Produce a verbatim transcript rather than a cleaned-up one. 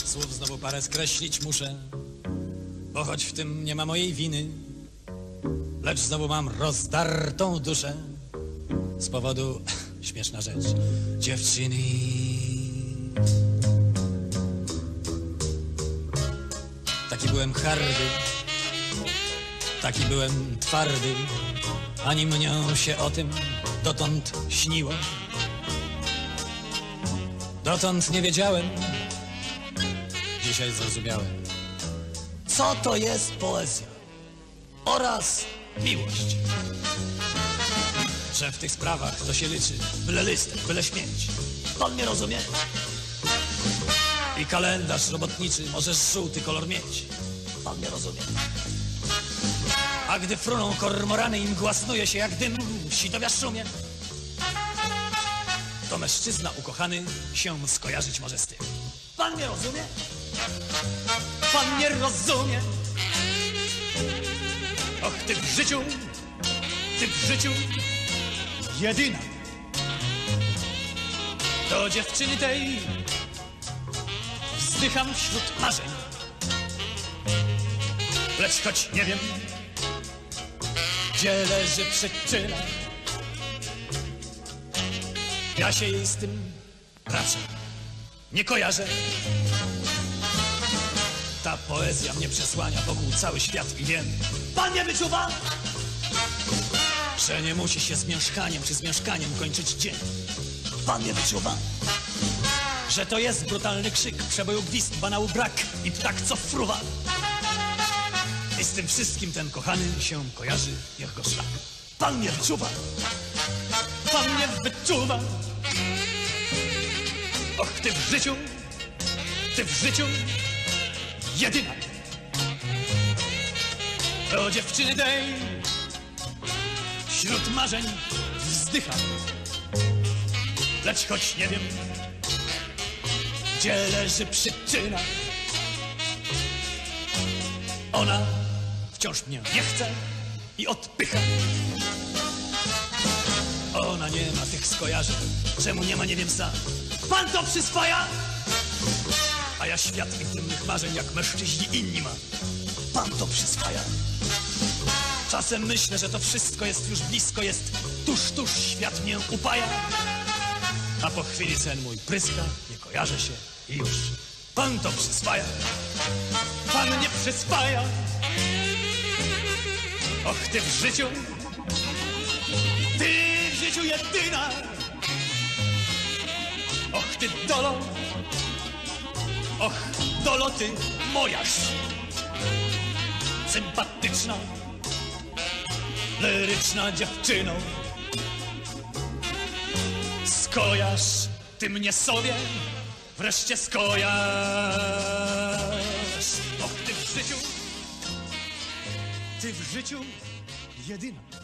Słów znowu parę skreślić muszę, bo choć w tym nie ma mojej winy, lecz znowu mam rozdartą duszę z powodu, śmieszna rzecz, dziewczyny. Taki byłem hardy, taki byłem twardy, ani mnie się o tym dotąd śniło. Dotąd nie wiedziałem, dzisiaj zrozumiałem, co to jest poezja oraz miłość. Że w tych sprawach to się liczy byle listek, byle śmieć. Pan mnie rozumie? I kalendarz robotniczy możesz żółty kolor mieć. Pan mnie rozumie? A gdy fruną kormorany i mgła snuje się jak dym, sitowia szumie, to mężczyzna ukochany się skojarzyć może z tym. Pan mnie rozumie? Pan mnie rozumie? Och, ty w życiu, ty w życiu jedyna. Do dziewczyny tej wzdycham wśród marzeń, lecz choć nie wiem, gdzie leży przyczyna, ja się jej z tym raczej nie kojarzę. Ta poezja mnie przesłania wokół cały świat i wiem, pan nie wyczuwa, że nie musi się z mieszkaniem czy z mieszkaniem kończyć dzień. Pan nie wyczuwa, że to jest brutalny krzyk, przeboju gwizd, banału brak i ptak co fruwa. I z tym wszystkim ten kochany się kojarzy jak go szlak. Pan nie wyczuwa, pan nie wyczuwa. Och, ty w życiu, ty w życiu jedyna. Do dziewczyny tej wśród marzeń wzdycham, lecz choć nie wiem, gdzie leży przyczyna, ona wciąż mnie nie chce i odpycha. Ona nie ma tych skojarzeń, czemu nie ma nie wiem sam. Pan to przyswaja, a ja świat intymnych marzeń jak mężczyźni inni mam. Pan to przyswaja. Czasem myślę, że to wszystko jest już blisko, jest tuż, tuż świat mnie upaja, a po chwili sen mój pryska, nie kojarzę się i już. Pan to przyswaja, pan nie przyswaja. Och, ty w życiu, ty w życiu jedyna. Och, ty dolo, och, dolo, ty mojaż sympatyczna, liryczna dziewczyno. Skojarz ty mnie sobie, wreszcie skojarz. Och, ty w życiu, ty w życiu jedyna.